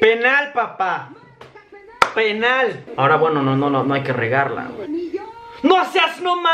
Penal, papá. Penal. Ahora, bueno, no hay que regarla, güey. ¡No seas nomás!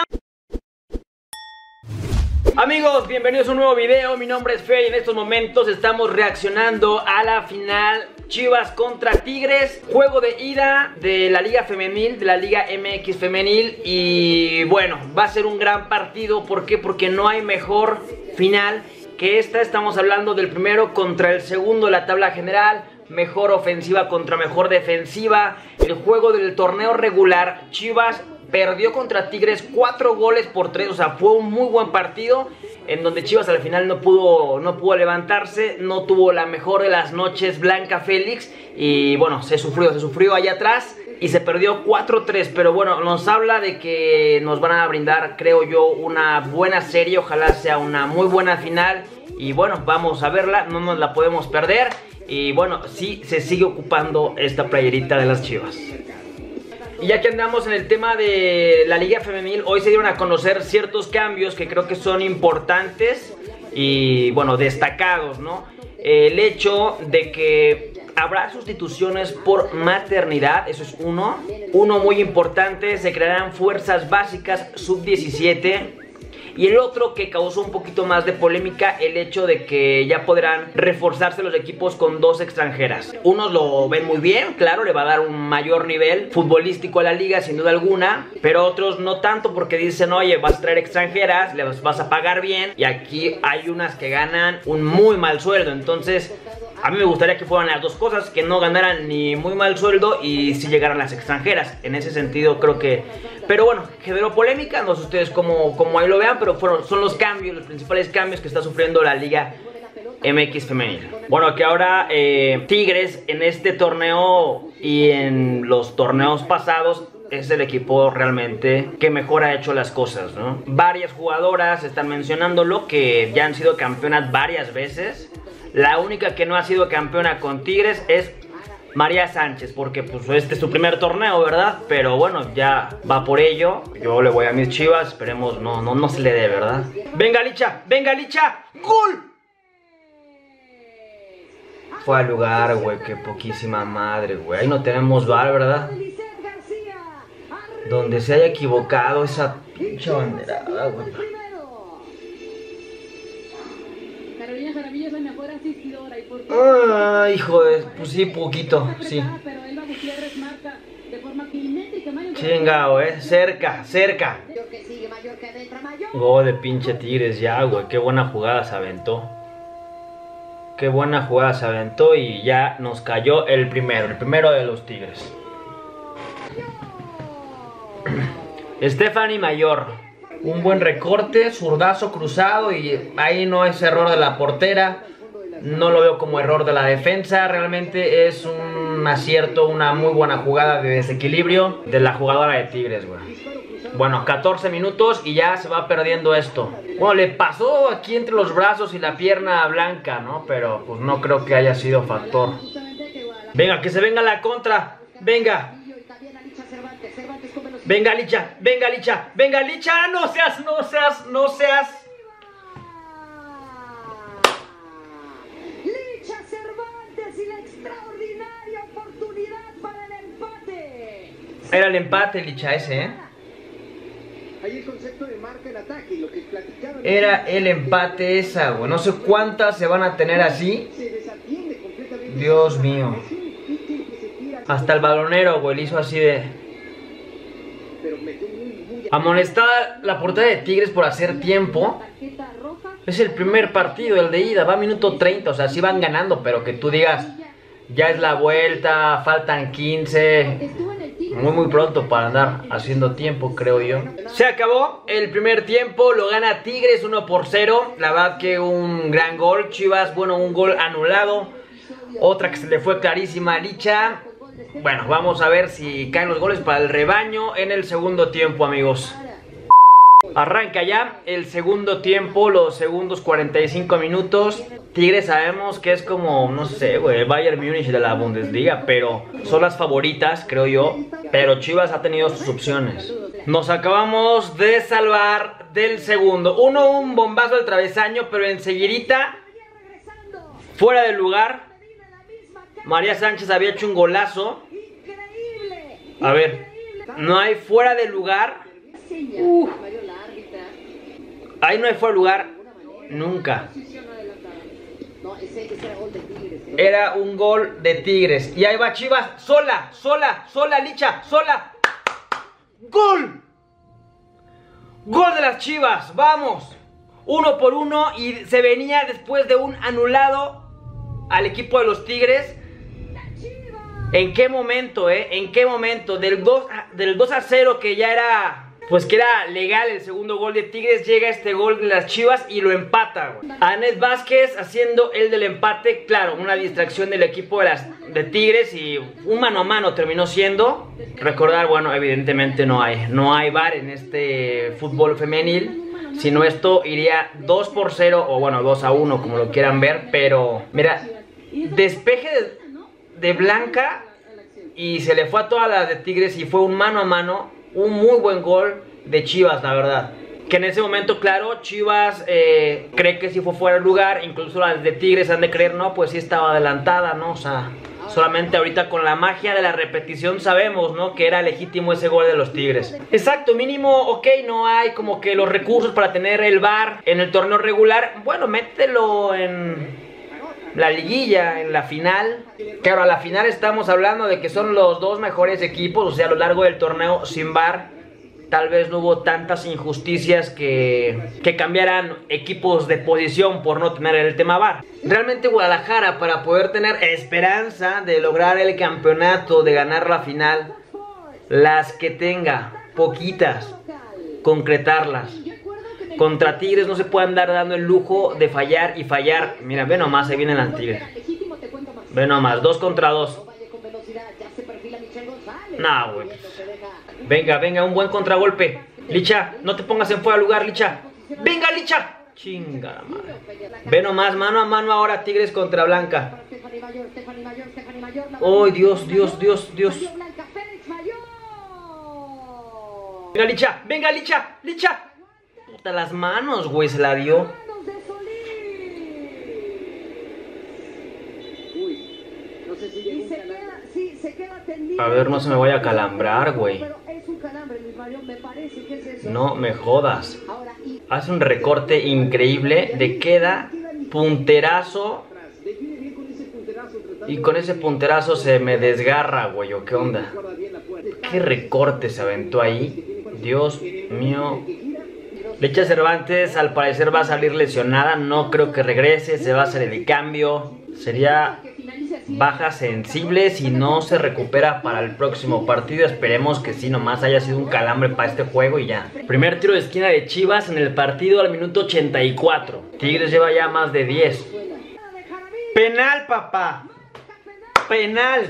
Amigos, bienvenidos a un nuevo video. Mi nombre es Fer y en estos momentos estamos reaccionando a la final Chivas contra Tigres, juego de ida de la Liga Femenil, de la Liga MX Femenil. Y bueno, va a ser un gran partido. ¿Por qué? Porque no hay mejor final que esta. Estamos hablando del primero contra el segundo de la tabla general. Mejor ofensiva contra mejor defensiva. El juego del torneo regular, Chivas perdió contra Tigres 4-3, o sea, fue un muy buen partido en donde Chivas al final no pudo levantarse, no tuvo la mejor de las noches Blanca Félix y bueno, se sufrió allá atrás y se perdió 4-3, pero bueno, nos habla de que nos van a brindar, creo yo, una buena serie, ojalá sea una muy buena final y bueno, vamos a verla, no nos la podemos perder y bueno, sí se sigue ocupando esta playerita de las Chivas. Y ya que andamos en el tema de la Liga Femenil, hoy se dieron a conocer ciertos cambios que creo que son importantes y, bueno, destacados, ¿no? El hecho de que habrá sustituciones por maternidad, eso es uno. Uno muy importante, se crearán fuerzas básicas sub-17. Y el otro que causó un poquito más de polémica, el hecho de que ya podrán reforzarse los equipos con 2 extranjeras. Unos lo ven muy bien, claro, le va a dar un mayor nivel futbolístico a la liga sin duda alguna, pero otros no tanto porque dicen, oye, vas a traer extranjeras, les vas a pagar bien y aquí hay unas que ganan un muy mal sueldo. Entonces a mí me gustaría que fueran las dos cosas, que no ganaran ni muy mal sueldo y sí llegaran las extranjeras. En ese sentido creo que... Pero bueno, generó polémica, no sé ustedes cómo ahí lo vean, pero son los cambios, los principales cambios que está sufriendo la Liga MX Femenil. Bueno, que ahora Tigres en este torneo y en los torneos pasados es el equipo realmente que mejor ha hecho las cosas, ¿no? Varias jugadoras están mencionándolo, que ya han sido campeonas varias veces. La única que no ha sido campeona con Tigres es María Sánchez, porque pues este es su primer torneo, ¿verdad? Pero bueno, ya va por ello. Yo le voy a mis Chivas, esperemos no se le dé, ¿verdad? ¡Venga, Licha! ¡Venga, Licha! ¡Gol! Fue al lugar, güey, qué poquísima madre, güey. Ahí no tenemos VAR, ¿verdad? Donde se haya equivocado esa pinche banderada, güey. Ay, hijo de... Pues sí, poquito, sí. Chingao, cerca. Gol de pinche Tigres ya, güey. Qué buena jugada se aventó. Qué buena jugada se aventó y ya nos cayó el primero de los Tigres. Stephanie Mayor. Un buen recorte, zurdazo cruzado y ahí no es error de la portera. No lo veo como error de la defensa. Realmente es un acierto, una muy buena jugada de desequilibrio de la jugadora de Tigres, güey. Bueno, 14 minutos y ya se va perdiendo esto. Bueno, le pasó aquí entre los brazos y la pierna blanca, ¿no? Pero pues no creo que haya sido factor. Venga, que se venga la contra. Venga. Venga, Licha. Venga, Licha. Venga, Licha. No seas. Era el empate, Licha, ese, ¿eh? Era el empate esa, güey. No sé cuántas se van a tener así. Dios mío. Hasta el balonero, güey, le hizo así de... Amonestada la portera de Tigres por hacer tiempo. Es el primer partido, el de ida. Va a minuto 30, o sea, sí van ganando, pero que tú digas... Ya es la vuelta, faltan 15... Muy pronto para andar haciendo tiempo, creo yo. Se acabó el primer tiempo, lo gana Tigres 1-0. La verdad que un gran gol. Chivas, bueno, un gol anulado. Otra que se le fue clarísima a Licha. Bueno, vamos a ver si caen los goles para el rebaño en el segundo tiempo, amigos. Arranca ya el segundo tiempo, los segundos 45 minutos. Tigres sabemos que es como, no sé, güey, el Bayern Múnich de la Bundesliga, pero son las favoritas, creo yo. Pero Chivas ha tenido sus opciones. Nos acabamos de salvar del segundo. Un bombazo al travesaño, pero enseguidita, fuera del lugar, María Sánchez había hecho un golazo. A ver, no hay fuera de lugar. Ahí no hay fuera de lugar nunca. Era un gol de Tigres. Y ahí va Chivas, sola, Licha, sola. ¡Gol! Gol de las Chivas, vamos. 1-1 y se venía después de un anulado al equipo de los Tigres. ¿En qué momento, ¿En qué momento? Del 2-0 que ya era... Pues que era legal el segundo gol de Tigres, llega este gol de las Chivas y lo empata, güey. Anet Vázquez haciendo el del empate, claro, una distracción del equipo de Tigres y un mano a mano terminó siendo. Recordar, bueno, evidentemente no hay VAR en este fútbol femenil, sino esto iría 2-0 o bueno, 2-1 como lo quieran ver, pero mira, despeje de Blanca y se le fue a todas las de Tigres y fue un mano a mano. Un muy buen gol de Chivas, la verdad. Que en ese momento, claro, Chivas cree que sí fue fuera de lugar. Incluso las de Tigres han de creer, no, pues sí estaba adelantada, ¿no? O sea, solamente ahorita con la magia de la repetición sabemos, ¿no? Que era legítimo ese gol de los Tigres. Exacto, mínimo, ok, no hay como que los recursos para tener el VAR en el torneo regular. Bueno, mételo en la liguilla, en la final. Claro, a la final estamos hablando de que son los dos mejores equipos. O sea, a lo largo del torneo sin VAR tal vez no hubo tantas injusticias que cambiaran equipos de posición por no tener el tema VAR. Realmente Guadalajara, para poder tener esperanza de lograr el campeonato, de ganar la final, las que tenga, poquitas, concretarlas. Contra Tigres no se puede andar dando el lujo de fallar y fallar. Mira, ve nomás, ahí vienen las Tigres. Ve nomás, 2 contra 2. Nah, güey. Venga, un buen contragolpe. Licha, no te pongas en fuera de lugar, Licha. Venga, Licha. Chinga, madre. Ve nomás, mano a mano ahora Tigres contra Blanca. Oh, Dios. Venga, Licha. Puta, las manos, güey, se la dio. A ver, no se me vaya a calambrar, güey. No me jodas. Hace un recorte increíble de queda, punterazo. Y con ese punterazo se me desgarra, güey, ¿o qué onda? ¿Qué recorte se aventó ahí? Dios mío. Licha Cervantes al parecer va a salir lesionada. No creo que regrese, se va a hacer el cambio. Sería baja sensible si no se recupera para el próximo partido. Esperemos que sí, nomás haya sido un calambre para este juego y ya. Primer tiro de esquina de Chivas en el partido al minuto 84. Tigres lleva ya más de 10. Penal, papá. Penal.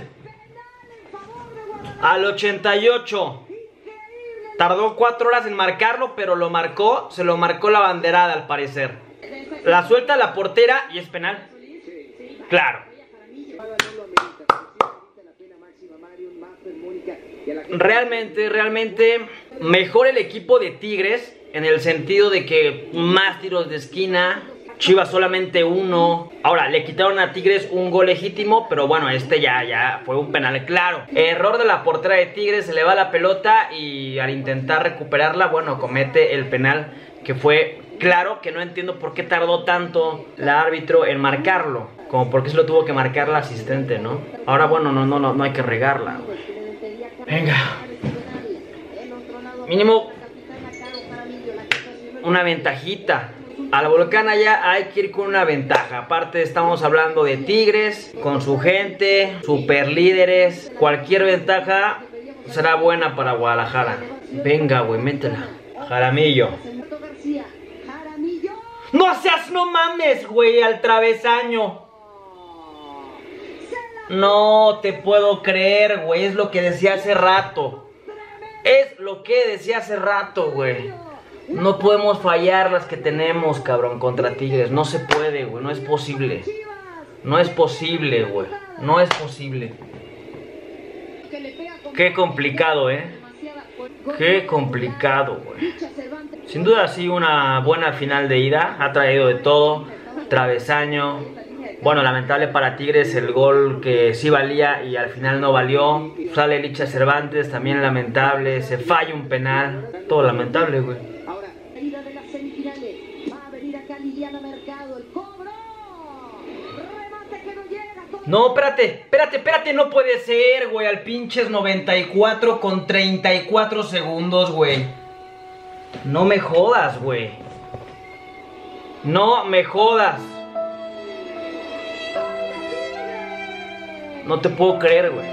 Al 88. Tardó 4 horas en marcarlo, pero lo marcó. Se lo marcó la banderada al parecer. La suelta la portera y es penal. Claro. Realmente mejor el equipo de Tigres, en el sentido de que más tiros de esquina. Chivas solamente 1. Ahora, le quitaron a Tigres un gol legítimo, pero bueno, este ya fue un penal claro. Error de la portera de Tigres, se le va la pelota y al intentar recuperarla, bueno, comete el penal que fue claro, que no entiendo por qué tardó tanto la árbitro en marcarlo. Como por qué se lo tuvo que marcar la asistente, ¿no? Ahora, bueno, no hay que regarla, güey. Venga. Mínimo una ventajita. A la Volcán allá hay que ir con una ventaja. Aparte estamos hablando de Tigres, con su gente, super líderes. Cualquier ventaja será buena para Guadalajara. Venga, güey, métela. Jaramillo. No mames, güey, al travesaño. No te puedo creer, güey. Es lo que decía hace rato. Güey. No podemos fallar las que tenemos, cabrón, contra Tigres. No se puede, güey. No es posible. Güey. No es posible. Qué complicado, Qué complicado, güey. Sin duda, sí, una buena final de ida. Ha traído de todo. Travesaño, Bueno, lamentable para Tigres el gol que sí valía y al final no valió. Sale Licha Cervantes, también lamentable. Se falla un penal. Todo lamentable, güey. Ahora, salida de las semifinales. Va a venir acá Liliana Mercado. El cobro. Remate que no llega. No, espérate. No puede ser, güey. Al pinches 94 con 34 segundos, güey. No me jodas, güey. No me jodas. No te puedo creer, güey.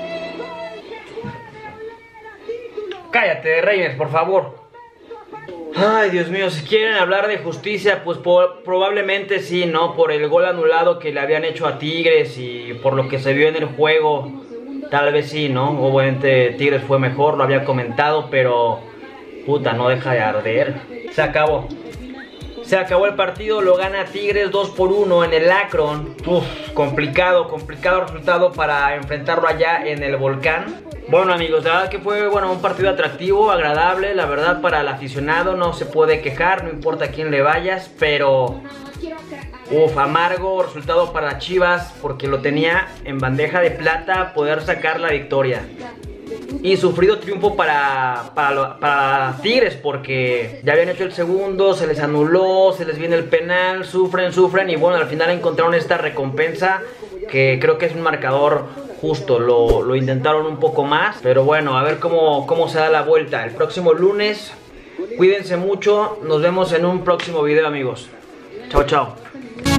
Cállate, Reyes, por favor. Ay, Dios mío, si quieren hablar de justicia, pues probablemente sí, ¿no? Por el gol anulado que le habían hecho a Tigres y por lo que se vio en el juego, tal vez sí, ¿no? Obviamente Tigres fue mejor, lo había comentado, pero puta, no deja de arder. Se acabó. Se acabó el partido, lo gana Tigres 2-1 en el Akron. Uf, complicado resultado para enfrentarlo allá en el Volcán. Bueno, amigos, la verdad que fue un partido atractivo, agradable. La verdad, para el aficionado no se puede quejar, no importa a quién le vayas, pero amargo resultado para Chivas porque lo tenía en bandeja de plata poder sacar la victoria. Y sufrido triunfo para Tigres porque ya habían hecho el segundo, se les anuló, se les viene el penal, sufren y bueno, al final encontraron esta recompensa que creo que es un marcador justo. Lo intentaron un poco más, pero bueno, a ver cómo se da la vuelta el próximo lunes. Cuídense mucho, nos vemos en un próximo video, amigos. Chao, chao.